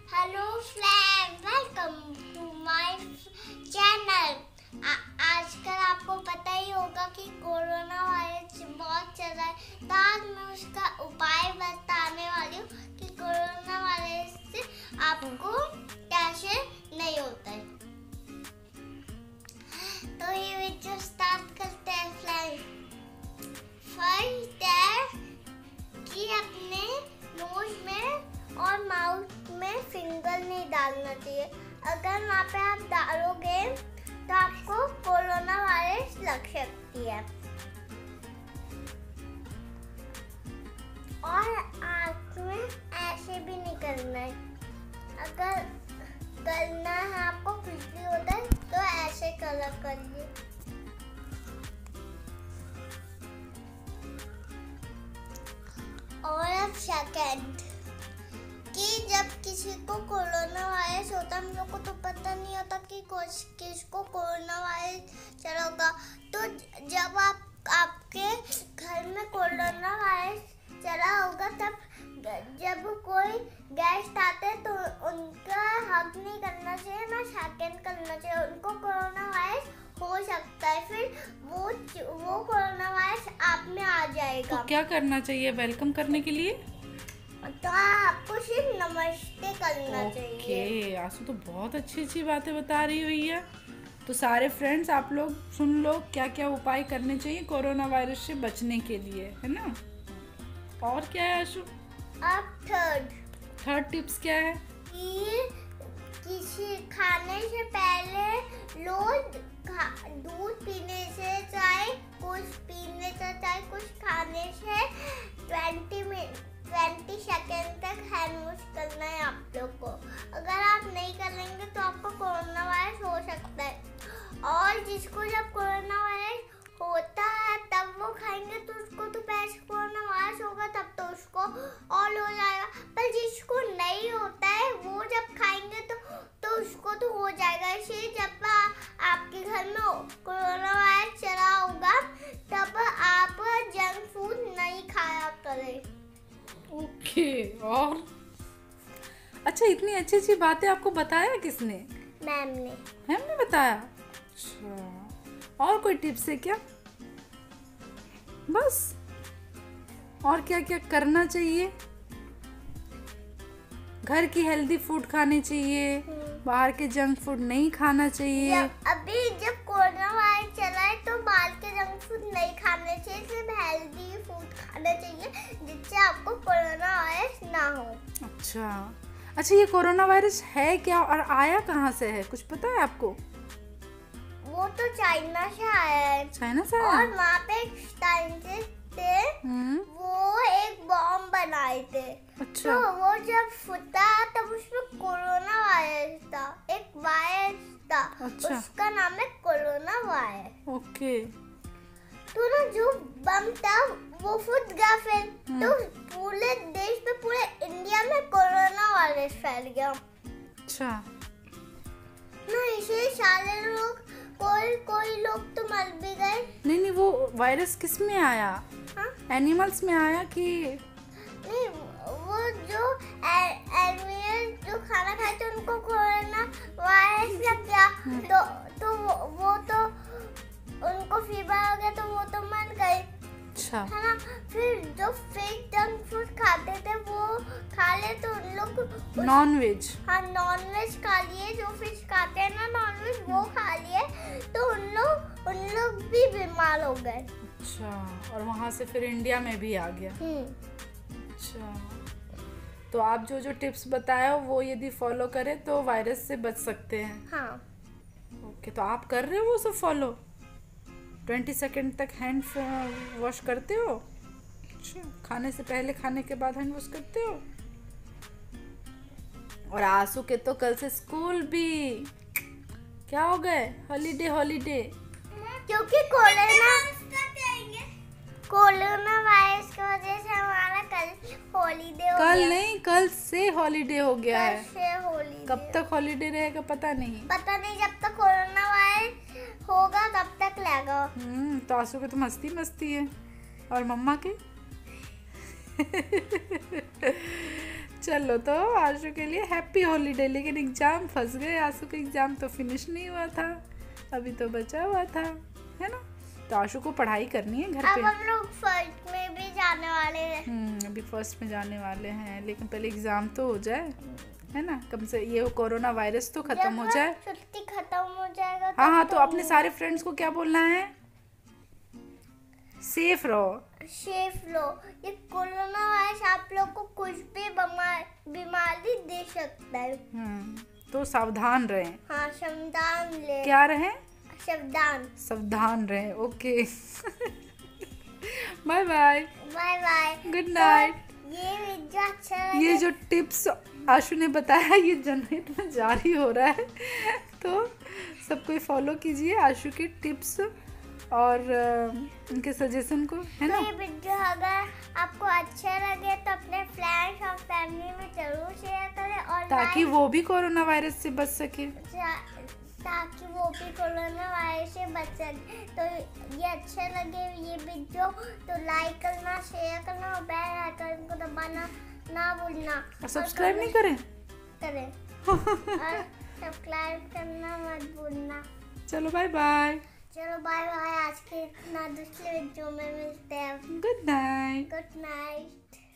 Hello friend, welcome to my channel. आजकल आपको पता ही होगा कि कोरोना वायरस बहुत चल रहा है, तो आज मैं उसका उपाय बताने वाली हूँ कि कोरोना वायरस से आपको कैसे नहीं होता है। तो ये वीडियो स्टार्ट करते हैं फ्रेंड। फर्स्ट है कि अपने नोज में और माउथ में फिंगर नहीं डालना चाहिए। अगर वहाँ पे आप डालोगे तो आपको कोरोना वायरस लग सकती है। और आँख में ऐसे भी नहीं करना है। अगर करना है आपको कुछ भी होता है तो ऐसे करिए। और अब सेकंड कि जब किसी को कोरोना वायरस होता है, हम लोग को तो पता नहीं होता कि किसको कोरोना वायरस चला होगा। तो जब आपके घर में कोरोना वायरस चला होगा, तब जब कोई गेस्ट आते हैं तो उनका हग नहीं करना चाहिए, ना सेकंड करना चाहिए। उनको कोरोना वायरस हो सकता है, फिर वो कोरोना वायरस आप में आ जाएगा। तो क्या करना चाहिए वेलकम करने के लिए? तो आपको सिर्फ नमस्ते करना चाहिए। ओके, आंसू तो बहुत अच्छी बातें बता रही हुई है। तो सारे फ्रेंड्स आप लोग सुन लो क्या क्या उपाय करने चाहिए कोरोना वायरस से बचने के लिए, है ना। और क्या है आंसू? अब थर्ड टिप्स क्या है? कि किसी खाने से पहले रोज दूध पीने से चाहे कुछ पीने से चाहे कुछ खाने से 20 सेकेंड तक हैंड वॉश करना है आप लोग को। अगर आप नहीं करेंगे तो आपको कोरोना वायरस हो सकता है। और जिसको जब कोरोना वायरस होता है तब वो खाएंगे तो उसको तो पहले कोरोना वायरस होगा, तब तो उसको ऑल हो जाएगा। पर जिसको नहीं होता है वो जब खाएंगे तो उसको तो हो जाएगा। इसलिए जब आपके घर में कोरोना वायरस चला होगा तब आप जंक फूड नहीं खाया करें। ओके। और अच्छा, इतनी अच्छी बातें आपको बताया किसने? मैम ने बताया। अच्छा, और कोई टिप्स है क्या? बस? और क्या क्या करना चाहिए? घर की हेल्दी फूड खाने चाहिए, बाहर के जंक फूड नहीं खाना चाहिए। अभी जब कोरोना वायरस चला है तो बाहर के जंक फूड नहीं खाने चाहिए, सिर्फ हेल्दी फूड खाना चाहिए जिससे आपको कोरोना वायरस ना हो। अच्छा, ये कोरोना वायरस है क्या और आया कहाँ से है, कुछ पता है आपको? वो तो चाइना से आया है। चाइना से आया? और वहाँ पे साइंटिस्ट थे, वो एक बॉम्ब बनाए थे। अच्छा। तो वो जब फूटा तब उसमें कोरोना वायरस था, एक वायरस था। अच्छा। उसका नाम है कोरोना वायरस। ओके। तो ना जो बम था वो फूट गया, फिर तो पूरे देश में, पूरे इंडिया में कोरोना वायरस फैल गया। अच्छा। ना इसे सारे लोग, कोई लोग तो मर भी गए। नहीं, वो वायरस किस में आया? एनिमल्स में आया कि नहीं? वो जो एनिमल जो खाना खाए थे उनको कोरोना वायरस लग गया, तो वो तो उनको फीवर हो गया, तो वो तो मर गए। अच्छा। है ना। फिर जो फेक जंक फूड खाते थे वो खा ले तो उन लोग नॉन वेज। हाँ, नॉन वेज खा लिए, जो फिश खाते हैं ना नॉन वेज, वो खा लिए तो उन लोग भी बीमार हो गए। अच्छा, और वहाँ से फिर इंडिया में भी आ गया। अच्छा, तो आप जो टिप्स बताए हो वो यदि फॉलो करें तो वायरस से बच सकते हैं। हाँ। ओके, तो आप कर रहे हो वो सब फॉलो? 20 सेकेंड तक हैंड वॉश करते हो? अच्छा, खाने से पहले, खाने के बाद हैंड वॉश करते हो? और आंसू के तो कल से स्कूल भी क्या हो गए, हॉलीडे। क्योंकि कोरोना वायरस की वजह से हमारा कल हॉलीडे हो गया। कल नहीं, कल से हॉलीडे हो गया है। कब तक हॉलीडे रहेगा पता नहीं, जब तक कोरोना वायरस होगा तब तक लगेगा। तो आंसू के तो मस्ती है, और मम्मा के चलो तो आशु के लिए हैप्पी हॉलीडे। लेकिन एग्जाम फंस गए, आशु का एग्जाम तो फिनिश नहीं हुआ था, अभी तो बचा हुआ था, है ना। तो आशु को पढ़ाई करनी है घर अब पे। हम लोग फर्स्ट में भी जाने वाले हैं। अभी फर्स्ट में जाने वाले हैं, लेकिन पहले एग्जाम तो हो जाए, है ना। कम से ये कोरोना वायरस तो खत्म हो जाए। छुट्टी खत्म हो जाएगा। हाँ हाँ, तो अपने सारे फ्रेंड्स को क्या बोलना है? सेफ रहो, सेफ लो। ये कोरोना वायरस आप लोग को कुछ भी बीमारी दे सकता है। तो सावधान रहें। हाँ, सावधान ले। क्या रहें? सावधान रहें। Okay. Bye bye. Bye bye. Good night. ये वीडियो अच्छा लगा। ये जो टिप्स आशु ने बताया ये जनहित में जारी हो रहा है, तो सब कोई फॉलो कीजिए आशु के टिप्स और उनके सजेशन को, है ना। तो ये वीडियो अगर आपको अच्छा लगे तो अपने फ्रेंड्स और फैमिली में जरूर शेयर करें, और ताकि वो भी कोरोना वायरस से बच सके। तो ये अच्छा लगे ये वीडियो तो लाइक करना, शेयर करना और बेल आइकन को दबाना ना भूलना। और सब्सक्राइब नहीं करें और सब्सक्राइब करना मत भूलना। चलो बाय बाय। चलो बाय बाय। आज के इतना दूसरे वीडियो में मिलते हैं। Good night. Good night.